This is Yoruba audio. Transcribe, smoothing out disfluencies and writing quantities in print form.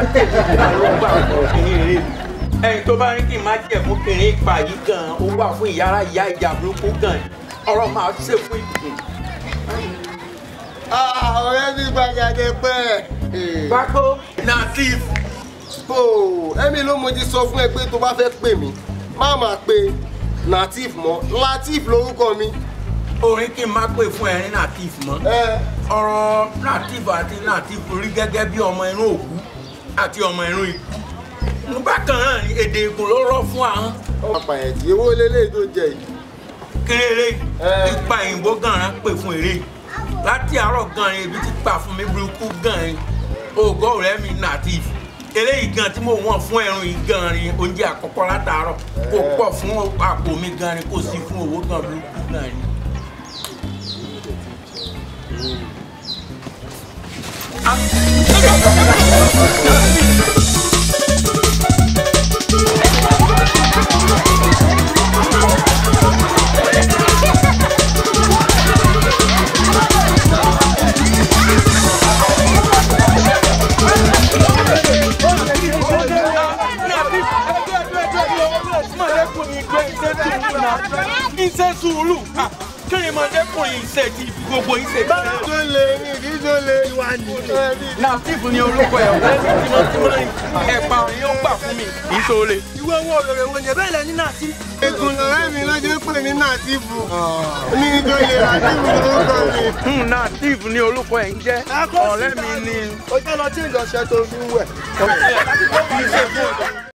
tèmi gan ló gbà fún kìnìún rè ẹ̀yin tó bá ní kí n má jẹ̀ fún kìnìún pa yìí gan ó wà fún ìyára ìyá ìjà burúkú gan ọ̀rọ̀ máa ṣe fún ìdùnnú. ọ̀rẹ́ mi gbàgàdé pẹ́. Bákó Natif. Ẹ̀mí ló mo ti sọ fún ẹ pé tó bá fẹ́ pè mí má máa pe Natif mọ́ Latif lórúkọ mi. Orin kí n má pè fún ẹ ní Natif mọ́. Ọ̀rọ̀ Natif àti Natif rí gẹ́gẹ́ bí ọmọ inú òkú àti ọmọ inú ikú. Bákan náà ni èdè ìgùn ló rọ́ fún àwọn. Ọ̀pá ẹ̀jì ewó lélẹ́yìí tó jẹ yìí. Kéré ipa òyìnbó gan-an pè fún eré. Láti àárọ̀ gan-an ebi ti pa fún mi burúkú gan-an. Ògo ọ̀rẹ́ mi Natif. Eléyìí gan tí mo wọ̀n fún ẹrun yìí gan ni oúnjẹ àkọ́kọ́ látàárọ̀ kò pọ̀ fún àpò mi gan ni kò sí fún owó gan burúkú gan ni. Iṣẹ́ sùúrù kéèyàn máa dẹ́kun iṣẹ́ ti gbogbo iṣẹ́. Báwo tó lè ní ìdí tó lè wà ní. Natif ni orúkọ ẹ̀ ọ̀rẹ́ mi tímọ́tímọ́ ni ẹ̀pà òyìn ó gbà fún mi kì í ṣoore. Ìwé owó òrèrè wo yẹn bẹ́ẹ̀ lẹ ní Natif. Ègùn lọ̀rẹ́ mi lọ́jọ́ pè ní Natif. Ní ìjòyè Natif lórúkọ mi. Natif ni orúkọ ẹ̀ ń jẹ́ ọ̀rẹ́ mi ni. Ó jẹ́ lọ tí ìjọsẹ̀ tó fi wẹ̀.